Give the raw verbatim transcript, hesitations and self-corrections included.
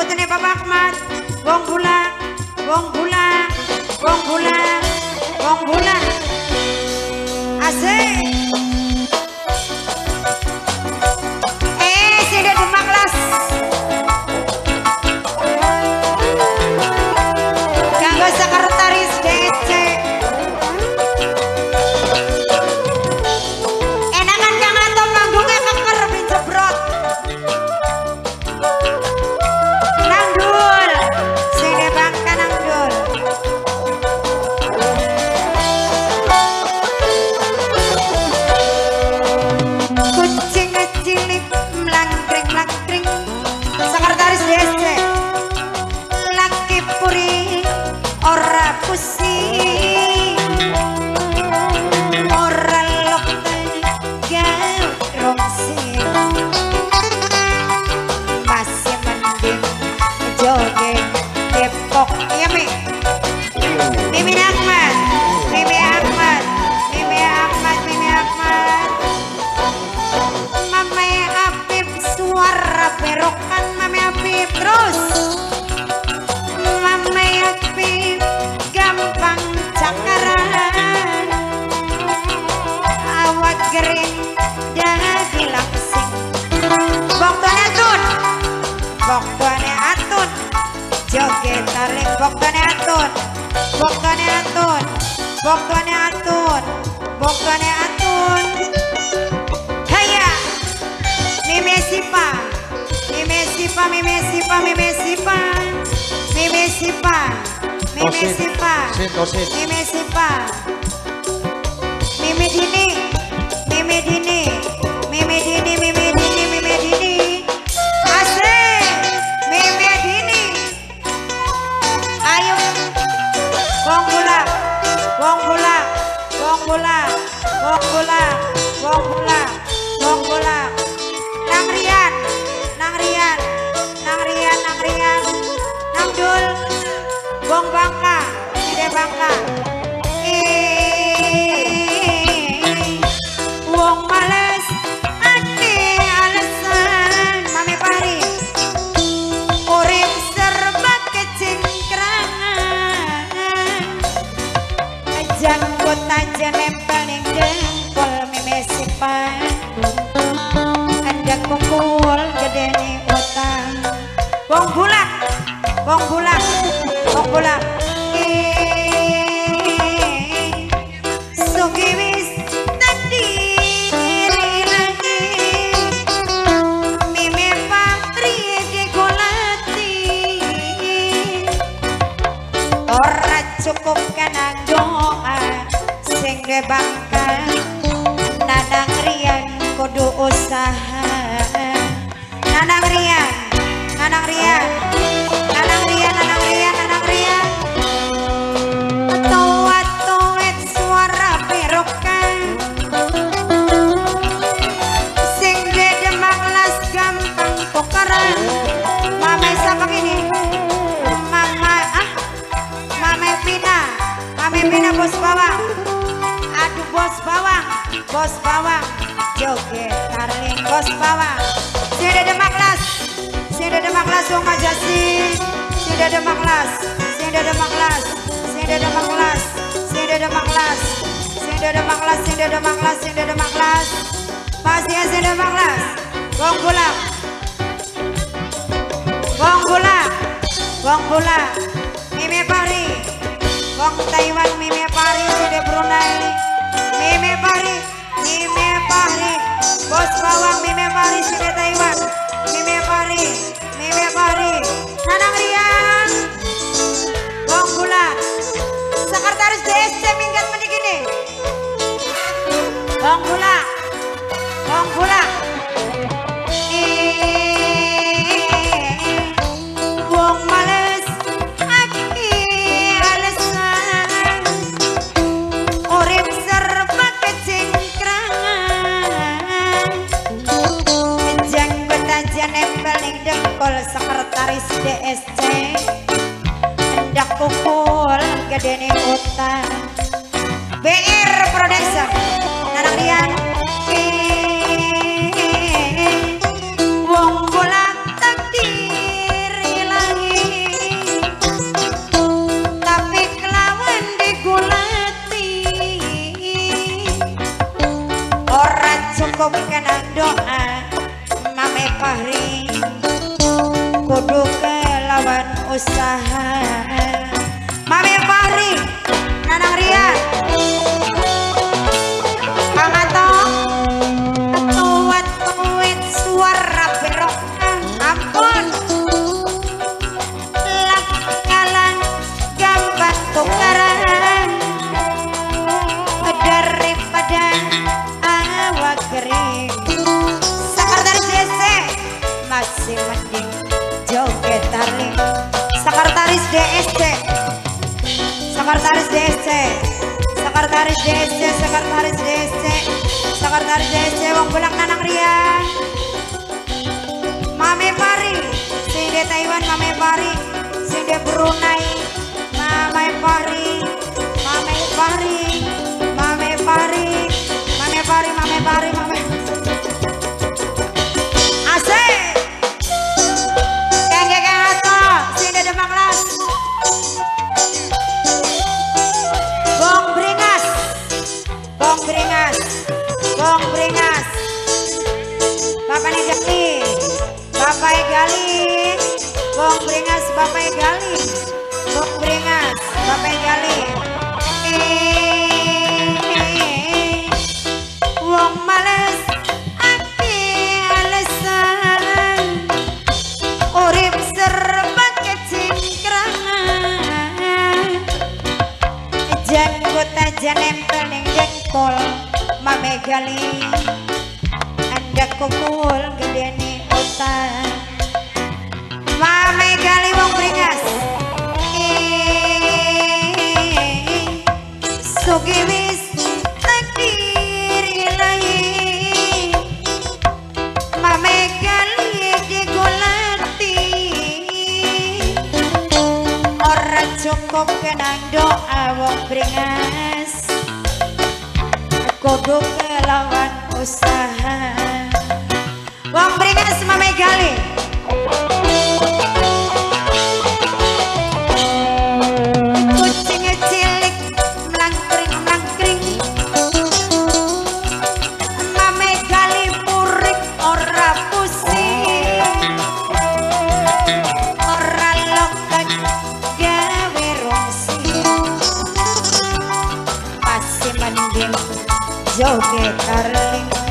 Putune Papa Ahmad, wong bulan, wong bulan, wong bulan, wong bulan. Asik. Eh, sini Demak Las. Kanggo sekretaris D S C. Enakan Kang Atom panggungnya keker pinjebrot. Nangdul, sini bangka nangdul. Kucing cilik melangkring melangkring. Sekretaris D S C. Laki puri ora pusing. Ora lokal garong sing. Masih mending joget Depok ya Mi. Mimi Ahmad, Mimi Ahmad, Mimi Ahmad, Mimi Ahmad. Mame Apip suara berokan Mame Apip terus. Mame Apip gampang cakaran. Awak kering jadi langsing. Boktone atun, boktone atun. Joget tarik boktone atun, boktone atun, boktone atun, boktone atun. Haya, Mime Sipa, Mime Sipa, Mime Sipa, Mime Sipa, Mime Sipa, Mime Sipa, Mime Sipa, Mime Dini, Mime Dini, Mime Dini, Mime Dini, Mime Dini. Asik, Mime Dini. Ayo, wong bola, wong bola, wong bola, wong bola, wong bola, wong bola. Nang Rian, Nang Rian, Nang Rian, Nang Rian, Nang Dul, wong Bangka, Side Bangka. Eh, wong males, ati alasan, Mami Pari. Urip serba kecingkrangan. Jangkut aja nempel ning dengkul Mime Sipan. Ada kumpul gede nih utang. Wong bulan, wong bulan, wong bulan. Eh, sugi wis tandiri lagi. Mime Patri digolati. Ora cukup kanang doa sing debangkan. Nanang Rian kudu usaha. Nanang Rian, Nanang Rian, Nanang Rian, Nanang Rian, Nanang Rian. Tuat-tuat suara berokan. Sing de Demak Las gampang tukaran. Mame siapa gini? Mama ah, Mame Pina, Mame Pina bos bawang. Aduh bos bawang, bos bawang. Joget Darling bos bawang. Sini Demak Las, sini Demak Las wong Majasi. Sini Demak Las, sini Demak Las, sini Demak Las, sini Demak Las, sini Demak Las, sini Demak Las, sini Demak Las. Masih ya sini Demak Las. Wong bola, wong bola, wong bola. Mime Pari, wong Taiwan Mime Pari sini Brunei. Mime Pari, Mime Pari, bos bawang Mime Pari sini Taiwan. Mime Pari, Mime Pari, Nanang Rian, wong bola. Sekretaris D S C minggat menik ini. Wong bola, wong bola. Eh, wong males, aki alasan. Urip serba kecingkrangan. Janggut aja nempel ning dengkul sekretaris D S C. Hendak pukul gede nih utang. B R Production, Nanang Rian. Wong bola takdir cukup kena doa Mame Fahri kudu kelawan usaha Mame Fahri Nanang Ria Kang Atong tuwet-tuwet suara berokan ampun lakalan gampang tukaran daripada awak kering sekretaris D C masih mending joget taring sekretaris D S C sekretaris D S C sekretaris D S C sekretaris D S C sekretaris D S C wong bulang Nanang Ria Mame Fahri sing di Taiwan Mame Fahri sing di Brunei Mame Fahri Mame Fahri Mame Fahri Mame Fahri Mame Fahri Mame asik kenge kenge ato sing di Demak Las Bong Bringas Bong Bringas Bong Bringas Bapak Gali Bapak Gali Bong Bringas Bapak Gali Bong Bringas Bapak Gali eh wong males ati alasan urip serba kecingkrangan janggut aja nempel ning jengkol Mame Gali anda kukul gede nih otak Mame Gali wong Bringas eh sugi wis takdir ilahi Mame Gali digolati ora cukup kenang doa wong Bringas kudu kelawan usaha wong Bringas Mame Gali kucing cilik melangkring melangkring Mame Gali purik ora pusing ora lokat gawe rongsi masih mending joget karling